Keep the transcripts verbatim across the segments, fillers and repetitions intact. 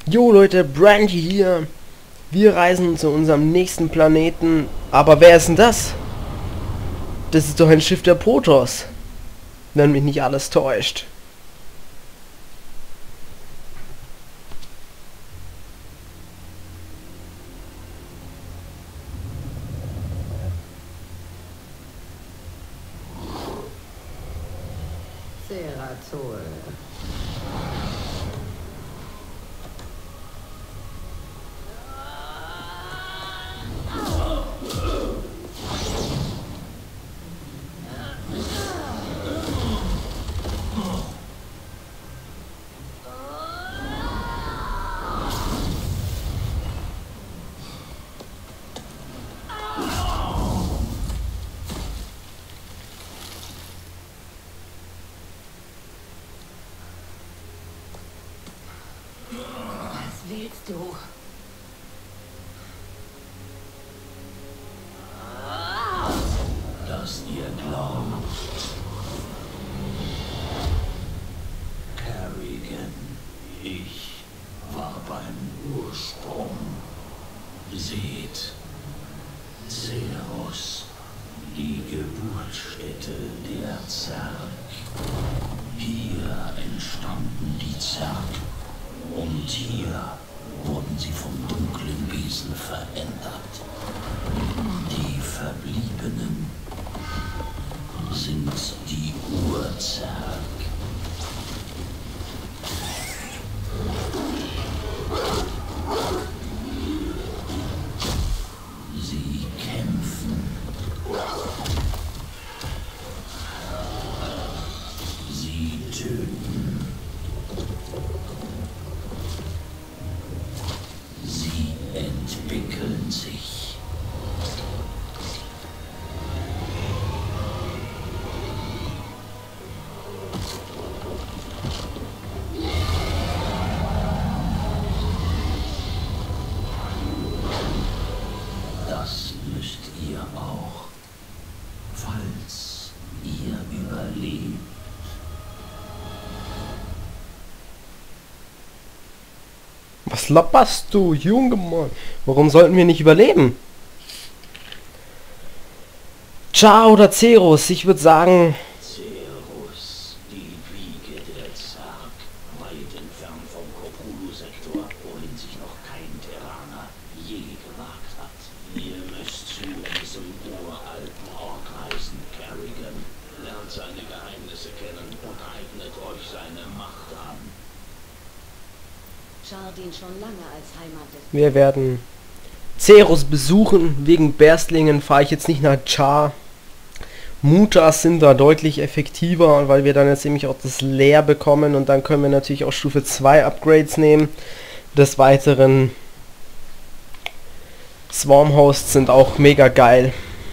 Jo Leute, Brandy hier. Wir reisen zu unserem nächsten Planeten. Aber wer ist denn das? Das ist doch ein Schiff der Protoss. Wenn mich nicht alles täuscht. Zeratul. Was willst du? Dass ihr glaubt, Kerrigan, ich war beim Ursprung. Seht, Cerus, die Geburtsstätte der Zerg. Hier entstanden die Zerg. Und hier wurden sie vom dunklen Wesen verändert. Die Verbliebenen sind die Urzerg. Sie kämpfen. Sie töten. Sie entwickeln sich. Das müsst ihr auch, falls ihr überlebt. Was lapperst du, Junge Mann? Warum sollten wir nicht überleben? Ciao oder Cerus, ich würde sagen... Cerus, die Wiege der Zerg, weit entfernt vom Kopulu-Sektor, wohin sich noch kein Terraner je gewagt hat. Ihr müsst zu diesem uralten Ort reisen, Kerrigan. Lernt seine Geheimnisse kennen und eignet euch seine Macht an. Char dient schon lange als Heimat des... Wir werden Cerus besuchen. Wegen Berstlingen fahre ich jetzt nicht nach Char. Mutas sind da deutlich effektiver, weil wir dann jetzt nämlich auch das Leer bekommen und dann können wir natürlich auch Stufe zwei Upgrades nehmen. Des Weiteren Swarmhosts sind auch mega geil.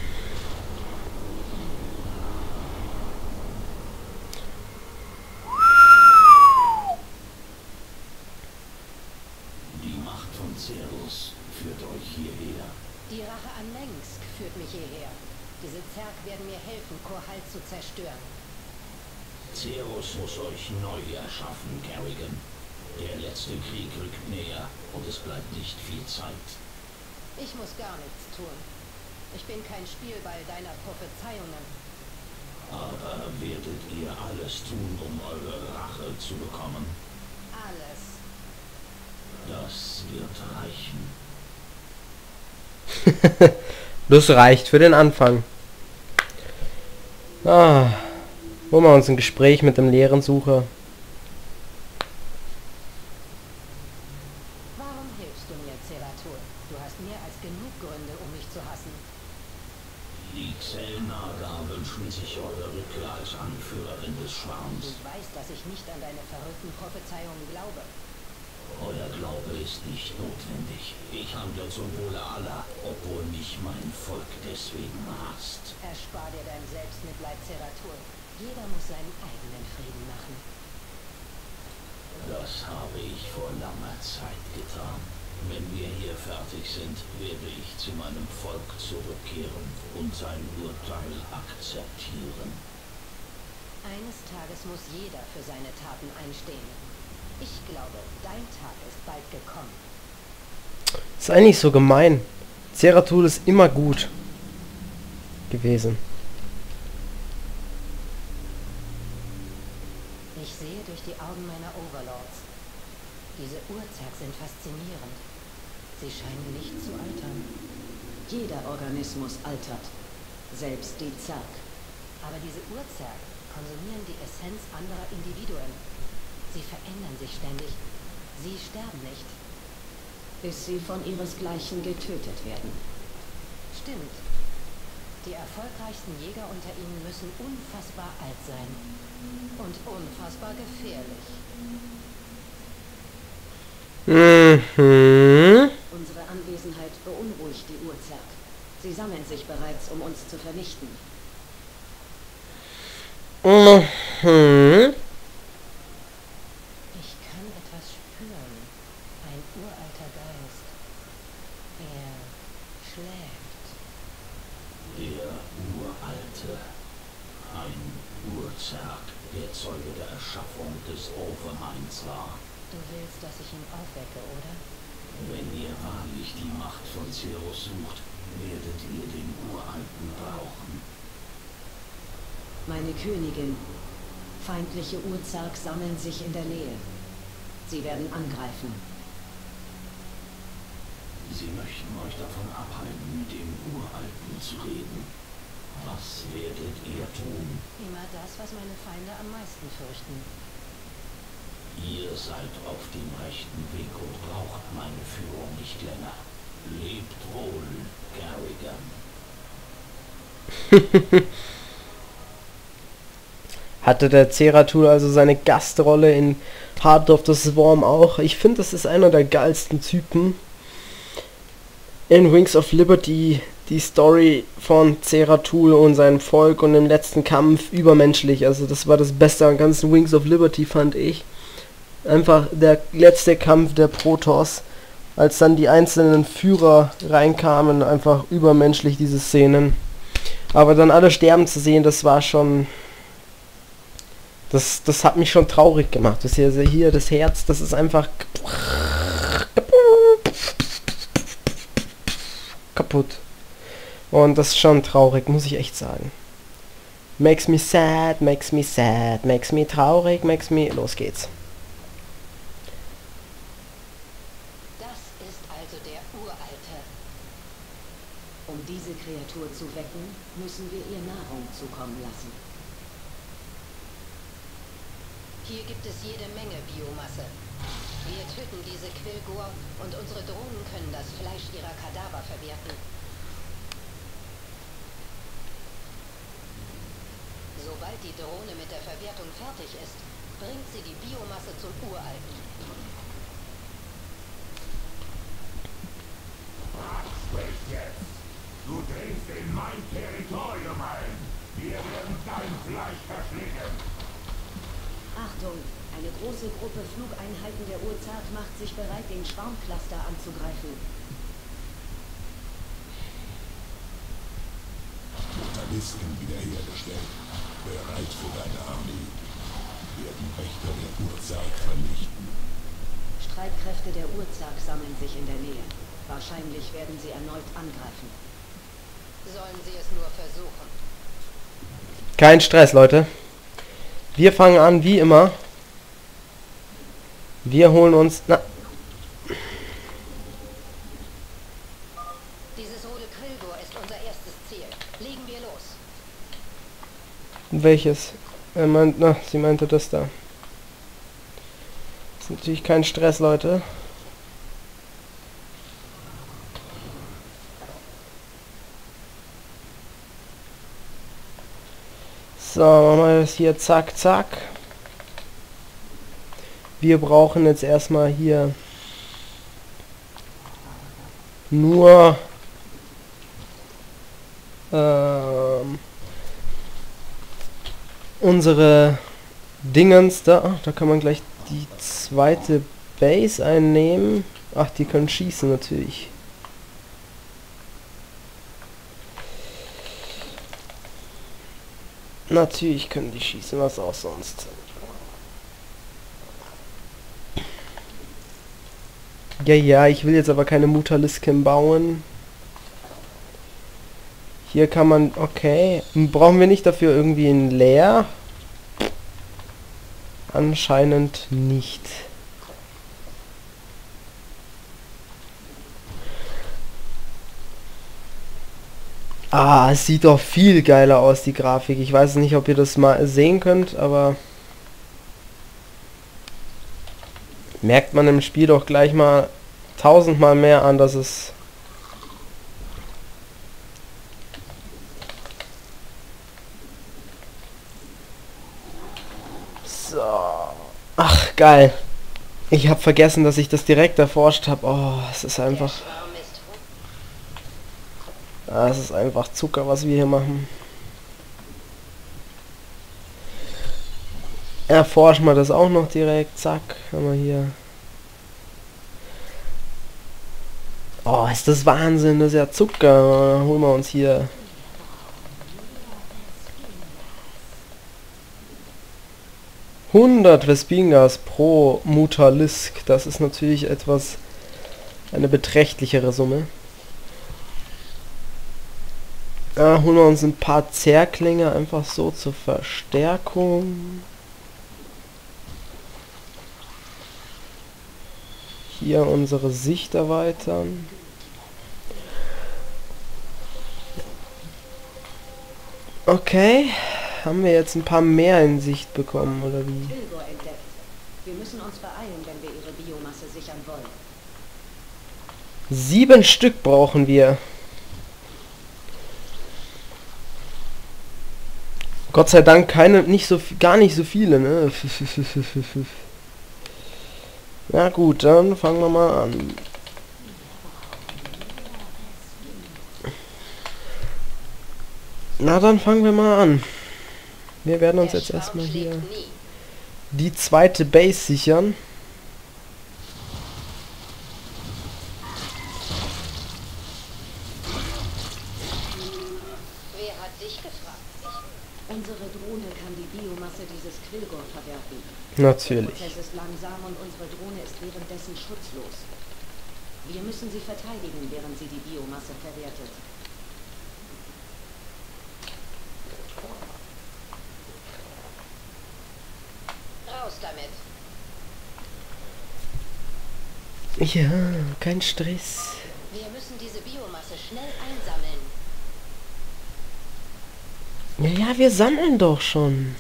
Die Macht von Cerus führt euch hierher. Die Rache an Mengsk führt mich hierher. Diese Zerg werden mir helfen, Korhal zu zerstören. Cerus muss euch neu erschaffen, Kerrigan. Der letzte Krieg rückt näher und es bleibt nicht viel Zeit. Ich muss gar nichts tun. Ich bin kein Spielball deiner Prophezeiungen. Aber werdet ihr alles tun, um eure Rache zu bekommen? Alles. Das wird reichen. Das reicht für den Anfang. Ah, holen wir uns ein Gespräch mit dem Lehrensucher. Warum hilfst du mir, Zeratul? Du hast mehr als genug Gründe, um mich zu hassen. Die Xel'Naga wünschen sich eure Rückkehr als Anführerin des Du Schwarms. weißt, dass ich nicht an deine verrückten Prophezeiungen glaube. Euer Glaube ist nicht notwendig. Ich handle zum Wohle aller, obwohl mich mein Volk deswegen hasst. Erspar dir dein Selbstmitleid, Zeratul. Jeder muss seinen eigenen Frieden machen. Das habe ich vor langer Zeit getan. Wenn wir hier fertig sind, werde ich zu meinem Volk zurückkehren und sein Urteil akzeptieren. Eines Tages muss jeder für seine Taten einstehen. Ich glaube, dein Tag ist bald gekommen. Sei nicht so gemein. Zeratul ist immer gut gewesen. Ich sehe durch die Augen meiner Overlords. Diese Urzerg sind faszinierend. Sie scheinen nicht zu altern. Jeder Organismus altert. Selbst die Zerg. Aber diese Urzerg konsumieren die Essenz anderer Individuen. Sie verändern sich ständig. Sie sterben nicht. Bis sie von ihresgleichen getötet werden. Stimmt. Die erfolgreichsten Jäger unter ihnen müssen unfassbar alt sein. Und unfassbar gefährlich. Mhm. Unsere Anwesenheit beunruhigt die Urzerg. Sie sammeln sich bereits, um uns zu vernichten. Mhm. Ich kann etwas spüren. Ein uralter Geist. Er schläft. Der Uralte. Ein Urzerg, der Zeuge der Erschaffung des Overminds war. Du willst, dass ich ihn aufwecke, oder? Wenn ihr wahrlich die Macht von Cerus sucht, werdet ihr den Uralten brauchen. Meine Königin. Feindliche Urzerg sammeln sich in der Nähe. Sie werden angreifen. Sie möchten euch davon abhalten, mit dem Uralten zu reden. Was werdet ihr tun? Immer das, was meine Feinde am meisten fürchten. Ihr seid auf dem rechten Weg und braucht meine Führung nicht länger. Lebt wohl, Kerrigan. Hatte der Zeratul also seine Gastrolle in Heart of the Swarm auch. Ich finde, das ist einer der geilsten Typen. In Wings of Liberty die Story von Zeratul und seinem Volk und im letzten Kampf übermenschlich. Also das war das Beste am ganzen Wings of Liberty, fand ich. Einfach der letzte Kampf der Protoss, als dann die einzelnen Führer reinkamen, einfach übermenschlich diese Szenen. Aber dann alle sterben zu sehen, das war schon... Das, das hat mich schon traurig gemacht. Das hier, hier das Herz, das ist einfach kaputt. Und das ist schon traurig, muss ich echt sagen. Makes me sad, makes me sad, makes me traurig, makes me... Los geht's. Das ist also der Uralte. Um diese Kreatur zu wecken, müssen wir ihr Nahrung zukommen lassen. Hier gibt es jede Menge Biomasse. Wir töten diese Quillgor und unsere Drohnen können das Fleisch ihrer Kadaver verwerten. Sobald die Drohne mit der Verwertung fertig ist, bringt sie die Biomasse zum Uralten. Was spricht jetzt? Du dringst in mein Territorium ein. Wir werden dein Fleisch verschlingen. Achtung! Eine große Gruppe Flugeinheiten der Urzerg macht sich bereit, den Schwarmcluster anzugreifen. Journalisten wiederhergestellt. Bereit für deine Armee. Werden Wächter der Urzerg vernichten. Streitkräfte der Urzerg sammeln sich in der Nähe. Wahrscheinlich werden sie erneut angreifen. Sollen sie es nur versuchen. Kein Stress, Leute. Wir fangen an, wie immer. Wir holen uns... Na, Dieses rote Quillgor ist unser erstes Ziel. Legen wir los. welches? Er meint... Na, sie meinte das da. Ist natürlich kein Stress, Leute. So, machen wir das hier zack, zack. Wir brauchen jetzt erstmal hier nur ähm, unsere Dingens da. Ach, da kann man gleich die zweite Base einnehmen. Ach, die können schießen natürlich. Natürlich können die schießen, was auch sonst. Ja, ja, ich will jetzt aber keine Mutalisken bauen. Hier kann man... Okay. Brauchen wir nicht dafür irgendwie ein Leer? Anscheinend nicht. Ah, es sieht doch viel geiler aus, die Grafik. Ich weiß nicht, ob ihr das mal sehen könnt, aber... merkt man im Spiel doch gleich mal tausendmal mehr an, dass es... So. Ach, geil. Ich habe vergessen, dass ich das direkt erforscht habe. Oh, es ist einfach... Ah, es ist einfach Zucker, was wir hier machen. Erforschen wir das auch noch direkt. Zack, haben wir hier. Oh, ist das Wahnsinn. Das ist ja Zucker. Dann holen wir uns hier... hundert Vespingas pro Mutalisk. Das ist natürlich etwas... eine beträchtlichere Summe. Ja, holen wir uns ein paar Zerklinge einfach so zur Verstärkung. Hier unsere Sicht erweitern. Okay, haben wir jetzt ein paar mehr in Sicht bekommen, oder wie? Quilgor entdeckt. Wir müssen uns beeilen, wenn wir ihre Biomasse sichern wollen. Sieben Stück brauchen wir. Gott sei Dank keine, nicht so, gar nicht so viele, ne? Na gut, dann fangen wir mal an. Na, dann fangen wir mal an. Wir werden uns jetzt erstmal hier die zweite Base sichern. Wer hat dich gefragt? Unsere Drohne kann die Biomasse dieses Quilgor verwerten. Natürlich. Der Prozess ist langsam und unsere Drohne ist währenddessen schutzlos. Wir müssen sie verteidigen, während sie die Biomasse verwertet. Raus damit. Ja, kein Stress. Wir müssen diese Biomasse schnell einsammeln. Ja, ja, wir sammeln doch schon.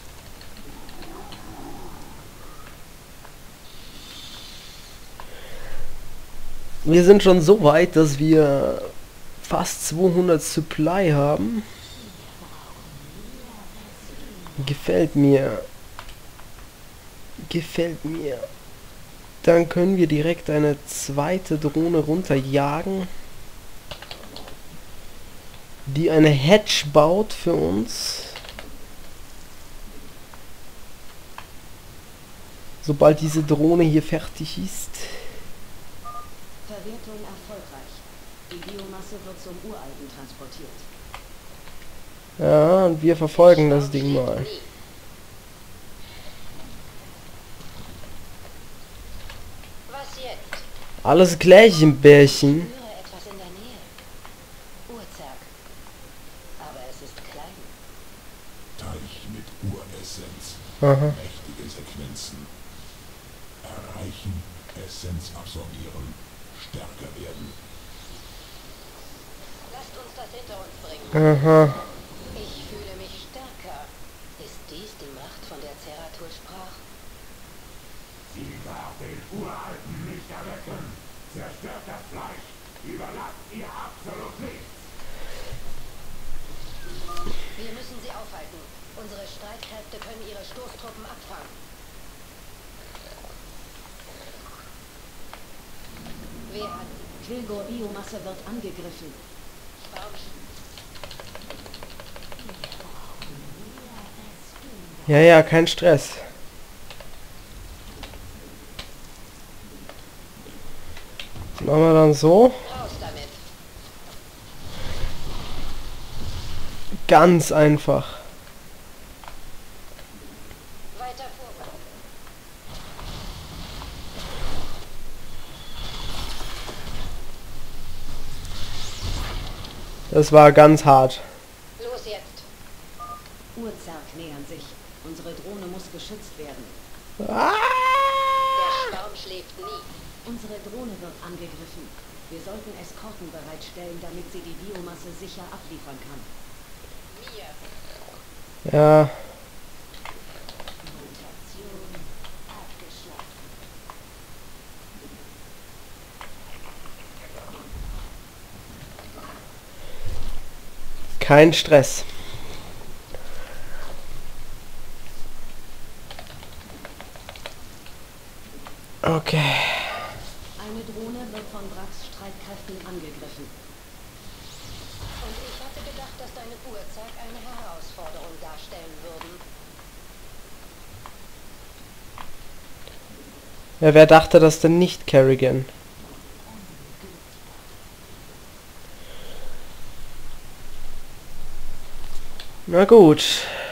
Wir sind schon so weit, dass wir fast zweihundert Supply haben. Gefällt mir. Gefällt mir. Dann können wir direkt eine zweite Drohne runterjagen, die eine Hedge baut für uns. Sobald diese Drohne hier fertig ist. Verwertung erfolgreich. Die Biomasse wird zum Uralten transportiert. Ja, und wir verfolgen das Ding mal. Was jetzt? Alles gleich im Bärchen. Ich höre etwas in der Nähe. Urzerg. Aber es ist klein. Teich mit Uressenz. Aha. Mächtige Sequenzen. Erreichen, Essenz absorbieren, stärker werden. Lasst uns das hinter uns bringen. Aha. Ich fühle mich stärker. Ist dies die Macht, von der Zeratul sprach? Sie darf den Uralten nicht erwecken. Zerstört das Fleisch. Überlasst ihr absolut nichts. Wir müssen sie aufhalten. Unsere Streitkräfte können ihre Stoßtruppen abfangen. Wer hat Quilgor Biomasse wird angegriffen. Warum? Ja, ja, kein Stress. Das machen wir dann so. Raus damit. Ganz einfach. Weiter vorwärts. Das war ganz hart. Los jetzt. Urzark nähern sich. Unsere Drohne muss geschützt werden. Ah! Der Schwarm schläft nie. Unsere Drohne wird angegriffen. Wir sollten Eskorten bereitstellen, damit sie die Biomasse sicher abliefern kann. Mir. Ja. Mutation abgeschlossen. Kein Stress. Okay. Eine Drohne wird von Brax Streitkräften angegriffen. Und ich hatte gedacht, dass deine Urzark eine Herausforderung darstellen würden. Ja, wer dachte das denn nicht, Kerrigan? Na gut.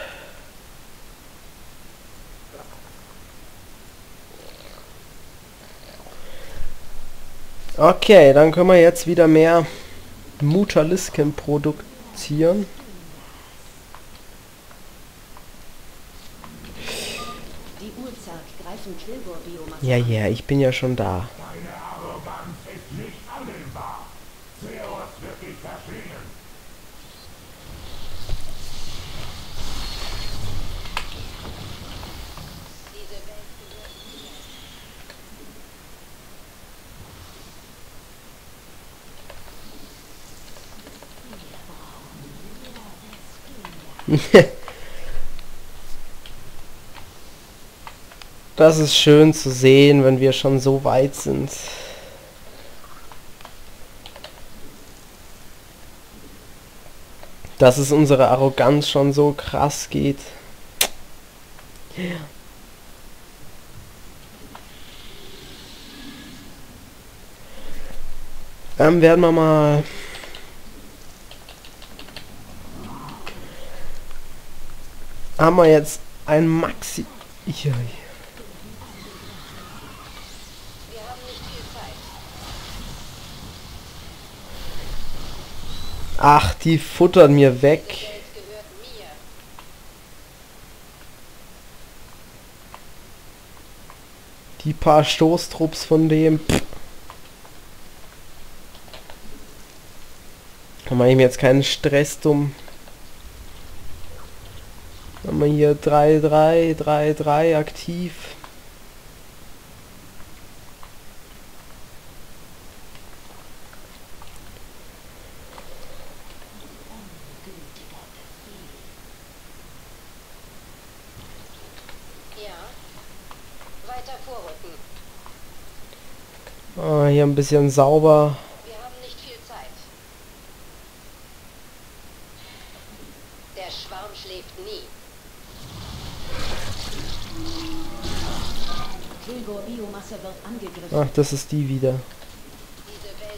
Okay, dann können wir jetzt wieder mehr Mutalisken produzieren. Die Urzark greifen Quillgor-Biomasse Ja, an. ja, ich bin ja schon da. Deine Arroganz ist nicht annehmbar. Zeus wird dich verschlingen. Diese Welt gehört mir. Das ist schön zu sehen, wenn wir schon so weit sind. Dass es unsere Arroganz schon so krass geht. Dann werden wir mal haben wir jetzt ein Maxi. Ja. Wir haben nicht viel Zeit. Ach, die futtern mir weg. Die Welt gehört mir. Die paar Stoßtrupps von dem. Pff. Da mache ich mir jetzt keinen Stress drum. Haben wir hier drei drei, drei drei aktiv. Ja. Weiter vorrücken. Ah, hier ein bisschen sauber. Wir haben nicht viel Zeit. Der Schwarm schläft nie. Quillgor-Biomasse wird angegriffen. Ach, das ist die wieder. Diese Welt.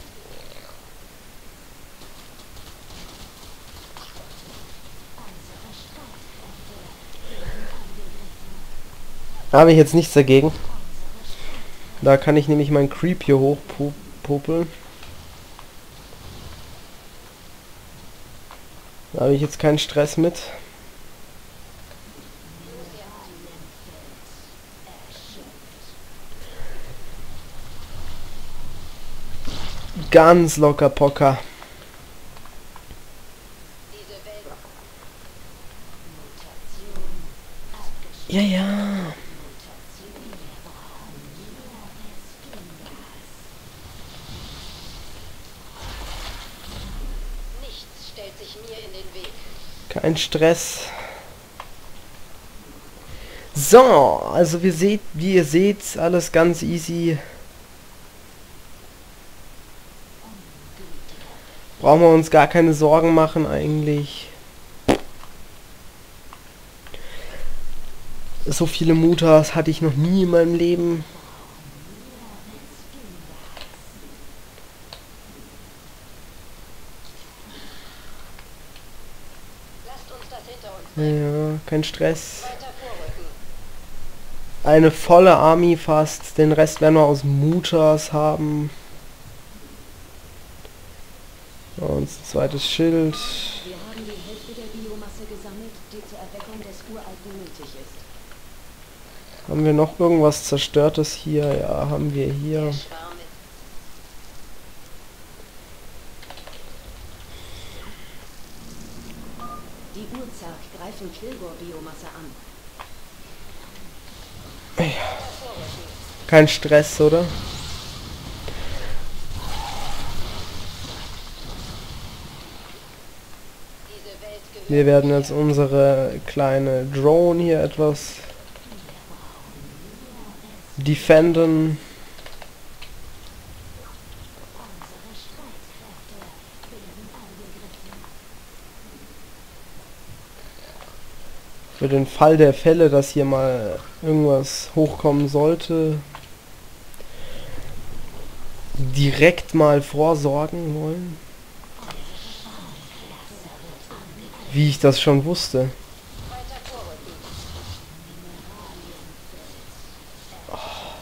Habe ich jetzt nichts dagegen. Da kann ich nämlich meinen Creep hier hochpopeln. Da habe ich jetzt keinen Stress mit. Ganz locker Pocker. Diese Welt. Ja, ja. Nichts stellt sich mir in den Weg. Kein Stress. So, also wir seht, wie ihr seht, alles ganz easy. Brauchen wir uns gar keine Sorgen machen eigentlich. So viele Mutas hatte ich noch nie in meinem Leben. Lasst uns das hinter uns bringen. Ja, kein Stress. Weiter vorrücken. Eine volle Army fast. Den Rest werden wir aus Mutas haben. Und ein zweites Schild. Wir haben die Hälfte der Biomasse gesammelt, die zur Erweckung des Uralten nötig ist. Haben wir noch irgendwas Zerstörtes hier? Ja, haben wir hier. Die Urzark greifen Quilgor-Biomasse an. Kein Stress, oder? Wir werden jetzt unsere kleine Drone hier etwas defenden. Für den Fall der Fälle, dass hier mal irgendwas hochkommen sollte, direkt mal vorsorgen wollen. Wie ich das schon wusste. Oh.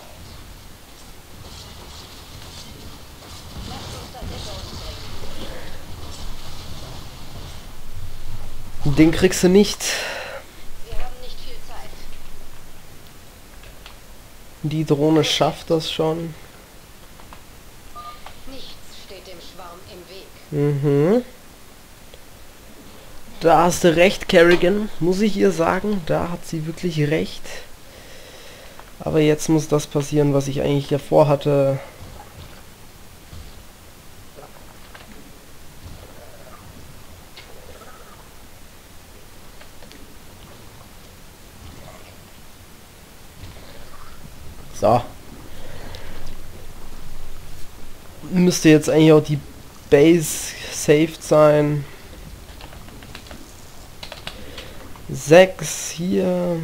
Den kriegst du nicht. Die Drohne schafft das schon. Nichts steht dem Schwarm im Weg. Mhm. Da hast du recht, Kerrigan, muss ich ihr sagen. Da hat sie wirklich recht. Aber jetzt muss das passieren, was ich eigentlich davor hatte. So. Müsste jetzt eigentlich auch die Base saved sein. Sechs hier.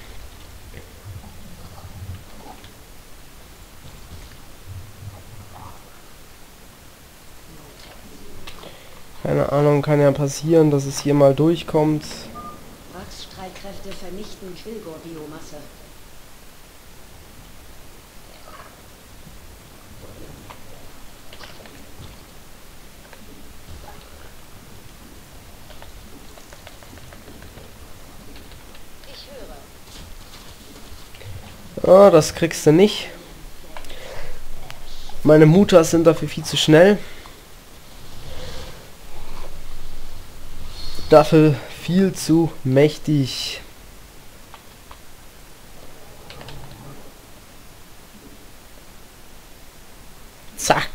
Keine Ahnung, kann ja passieren, dass es hier mal durchkommt. Wachsstreitkräfte vernichten Quilgor-Biomasse. Ah, das kriegst du nicht. Meine Mutas sind dafür viel zu schnell. Dafür viel zu mächtig. Zack.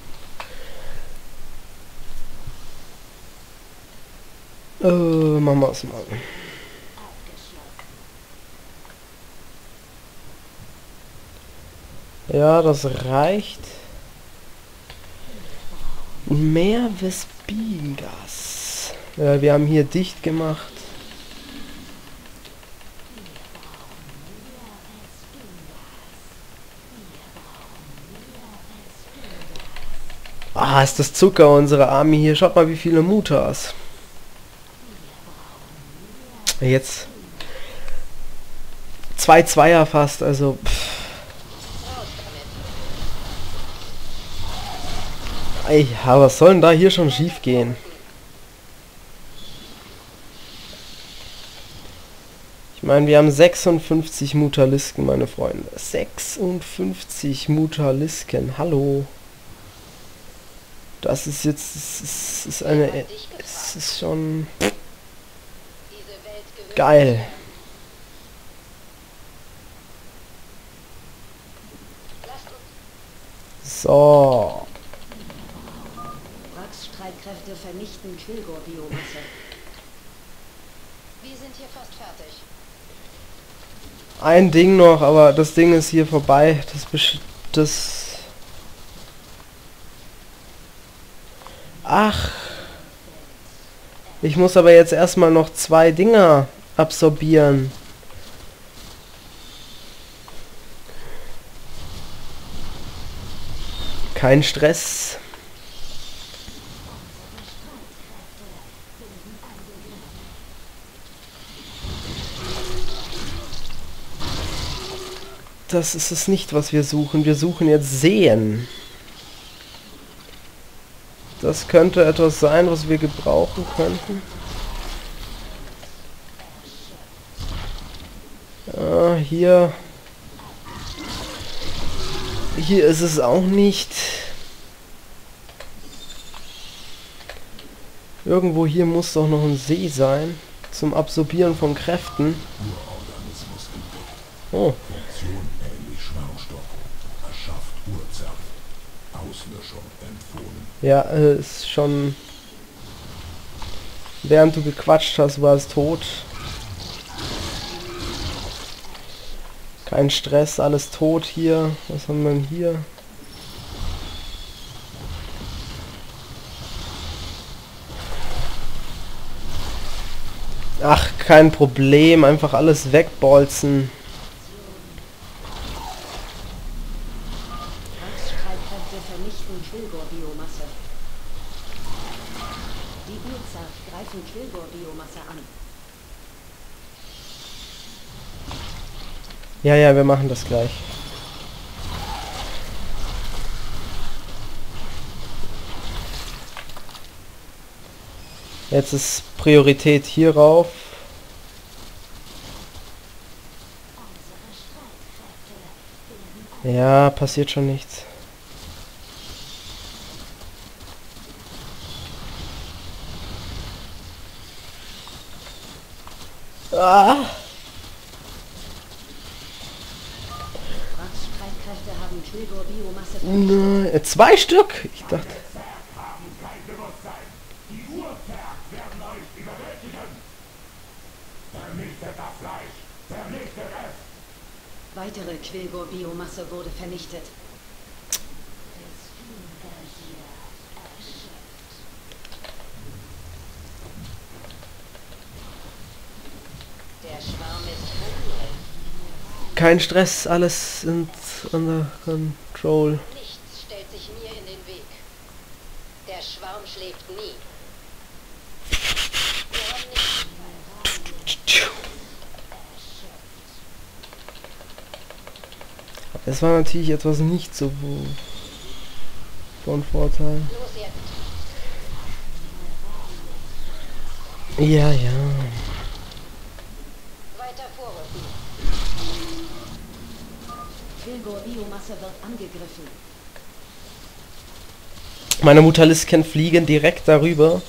Äh, machen wir es mal. Ja, das reicht. Mehr Vespingas. Ja, wir haben hier dicht gemacht. Ah, ist das Zucker, unsere Army hier. Schaut mal, wie viele Mutas. Jetzt zwei Zweier fast, also pff. Ja, was soll denn da hier schon schief gehen? Ich meine, wir haben sechsundfünfzig Mutalisken, meine Freunde. sechsundfünfzig Mutalisken, hallo. Das ist jetzt, es ist, ist eine, es ist schon geil. So. Wachsstreitkräfte vernichten Quilgor-Biomasse. Wir sind hier fast fertig. Ein Ding noch, aber das Ding ist hier vorbei. Das besch das Ach. Ich muss aber jetzt erstmal noch zwei Dinger absorbieren. Kein Stress. Das ist es nicht, was wir suchen. Wir suchen jetzt Sehen. Das könnte etwas sein, was wir gebrauchen könnten. Ah, hier. Hier ist es auch nicht. Irgendwo hier muss doch noch ein See sein. Zum Absorbieren von Kräften. Oh. Funktion ähnlich Schwarmstoff. Erschafft Urzerg. Auslöschung empfohlen. Ja, äh, ist schon... Während du gequatscht hast, war es tot. Kein Stress, alles tot hier. Was haben wir denn hier? Ach, kein Problem. Einfach alles wegbolzen. Streitkräfte vernichten Quillgor-Biomasse. Die Urzart greifen Quillgor-Biomasse an. Ja, ja, wir machen das gleich. Jetzt ist Priorität hierauf. Ja, passiert schon nichts. Ah! Streitkräfte haben Quillgor-Biomasse Nein, äh, zwei Stück? Ich dachte... Haben kein Bewusstsein. Die Urzerg werden euch überwältigen. Vernichtet das Fleisch. Vernichtet es. Weitere Quillgor-Biomasse wurde vernichtet. Der Schwarm ist hungrig. Kein Stress, alles sind under control. Nichts stellt sich mir in den Weg. Der Schwarm schläft nie. Wir haben nicht Es war natürlich etwas nicht so von Vorteil. los jetzt. Ja, ja. Weiter vorrücken. Quillgor-Biomasse wird angegriffen. Meine Mutalisken fliegen direkt darüber.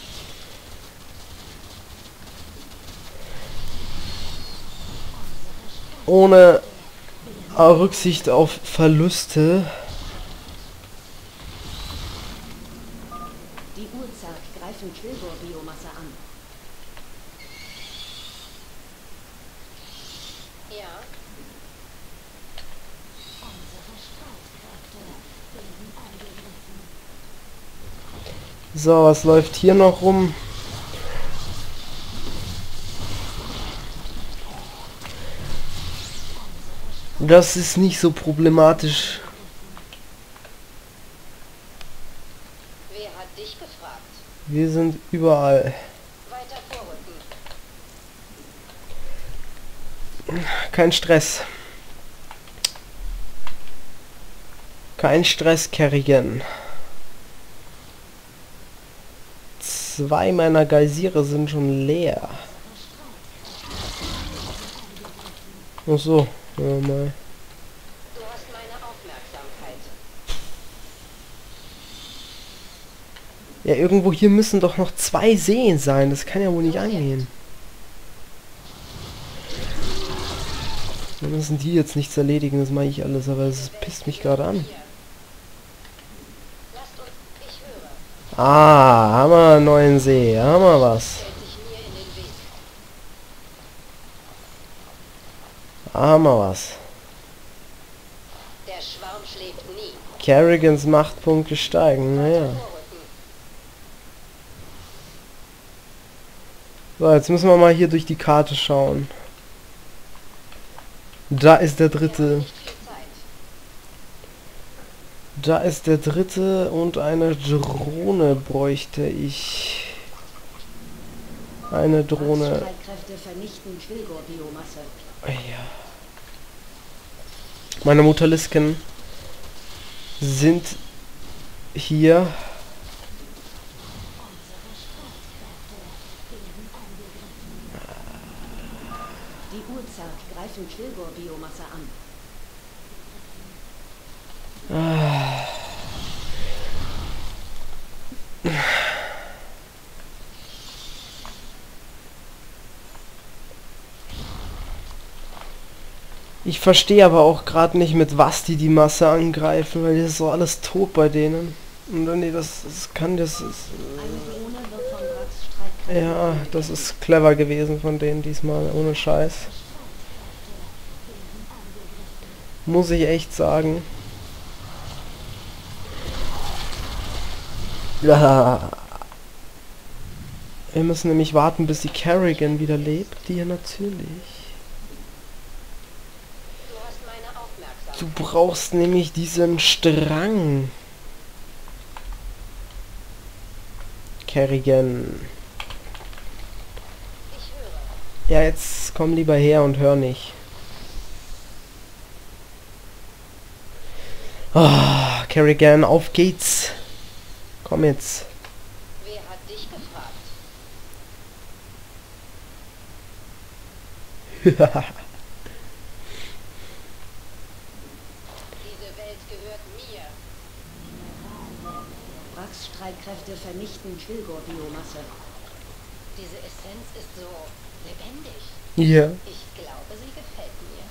Ohne Rücksicht auf Verluste. Die Urzart greifen Quillgor-Biomasse an. Ja. So, was läuft hier noch rum? Das ist nicht so problematisch. Wer hat dich gefragt? Wir sind überall. Weiter vorrücken. Kein Stress. Kein Stress, Kerrigan. Zwei meiner Geysire sind schon leer. Ach so, ja, mal. Du hast meine Aufmerksamkeit. Ja, irgendwo hier müssen doch noch zwei Seen sein. Das kann ja wohl nicht angehen. Wir müssen die jetzt nichts erledigen, das mache ich alles, aber es pisst mich gerade an. Lasst uns, ich höre. Ah, haben wir einen neuen See, haben wir was. Stellt sich mir in den Weg. Haben wir was. Der Schwarm schläft nie. Kerrigans Machtpunkte steigen, naja. Vorrücken. So, jetzt müssen wir mal hier durch die Karte schauen. Da ist der dritte. Nicht viel Zeit. Da ist der dritte und eine Drohne bräuchte ich. Eine Drohne. Streitkräfte vernichten Quillgor-Biomasse. Ja. Meine Mutalisken sind hier. greifen Quillgor-Biomasse an. Ah. Ich verstehe aber auch gerade nicht, mit was die die Masse angreifen, weil das ist so alles tot bei denen. Und dann, nee, das, das kann das... Ist, Ein Bewohner wird von Brax Streitkräften ja, das ist clever gewesen von denen diesmal, ohne Scheiß. Muss ich echt sagen. Ja. Wir müssen nämlich warten, bis die Kerrigan wieder lebt. Die ja natürlich. Du hast meine Aufmerksamkeit. Du brauchst nämlich diesen Strang. Kerrigan. Ich höre. Ja, jetzt komm lieber her und hör nicht. Ah, Kerrigan, auf geht's. Komm jetzt. Wer hat dich gefragt? Diese Welt gehört mir. Brax Streitkräfte vernichten Quillgor-Biomasse. Diese Essenz ist so lebendig. Ja. Ich glaube, sie gefällt mir.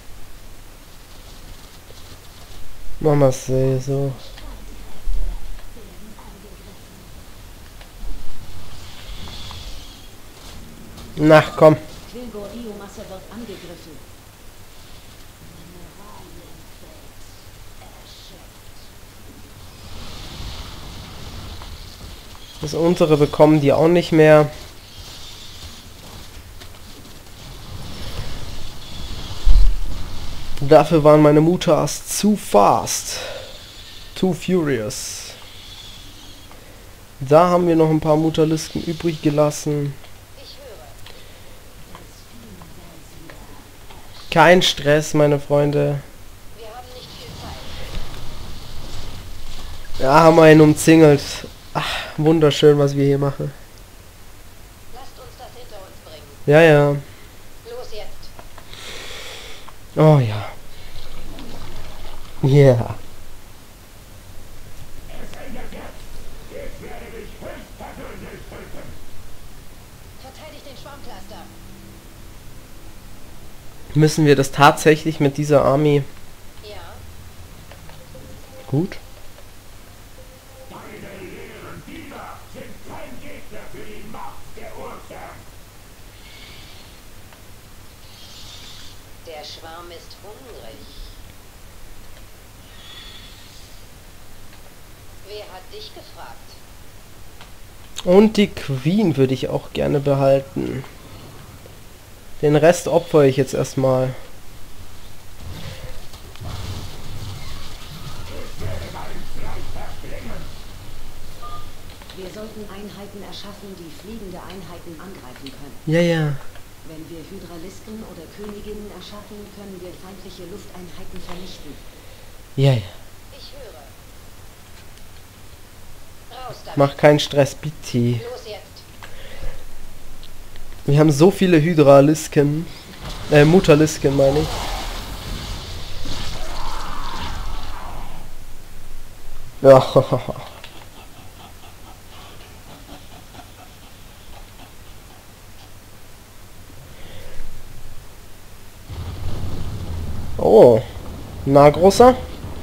Machen wir's äh, so. Na, komm. Quillgor-Biomasse wird angegriffen. Das untere bekommen die auch nicht mehr. Dafür waren meine Mutas zu fast. Too furious. Da haben wir noch ein paar Mutalisken übrig gelassen. Ich höre. Kein Stress, meine Freunde. Wir haben nicht viel Zeit. Ja, haben wir ihn umzingelt. Ach, wunderschön, was wir hier machen. Lasst uns das hinter uns bringen. Ja, ja. Los jetzt. Oh ja. Ja. Es endet jetzt. Ich werde dich höchstpersönlich töten. Verteidigt den Schwarmcluster. Müssen wir das tatsächlich mit dieser Armee? Ja. Gut. Deine leeren Diener sind kein Gegner für die Macht der Urzerg. Der Schwarm ist hungrig. Wer hat dich gefragt? Und die Queen würde ich auch gerne behalten. Den Rest opfere ich jetzt erstmal. Wir sollten Einheiten erschaffen, die fliegende Einheiten angreifen können. Ja, ja. Wenn wir Hydralisken oder Königinnen erschaffen, können wir feindliche Lufteinheiten vernichten. Ja, ja. Ich höre. Raus damit. Mach keinen Stress, bitte. Los jetzt. Wir haben so viele Hydralisken. Äh, Mutalisken meine ich. Ja. Oh. Na, Großer?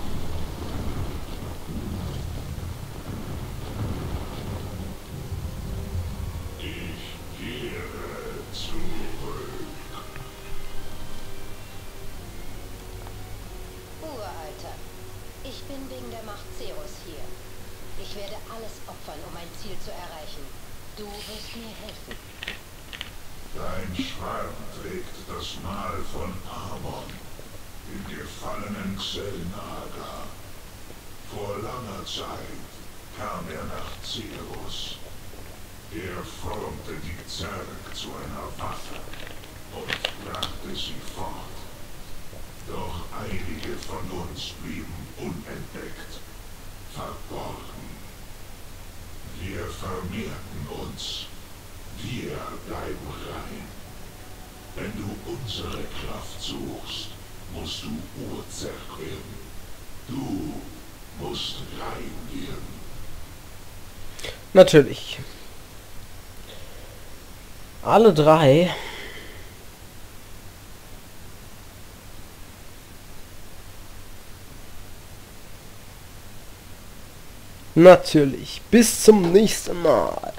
Uralter. Ich bin wegen der Macht Zeros hier. Ich werde alles opfern, um mein Ziel zu erreichen. Du wirst mir helfen. Dein Schwarm trägt das Mal von Amon, dem gefallenen Xel'Naga. Vor langer Zeit kam er nach Zeros. Er formte die Zerg zu einer Waffe und brachte sie fort. Doch einige von uns blieben unentdeckt, verborgen. Wir vermehrten uns. Wir bleiben rein. Wenn du unsere Kraft suchst, musst du Urzerk werden. Du musst reingehen. Natürlich. Alle drei. Natürlich. Bis zum nächsten Mal.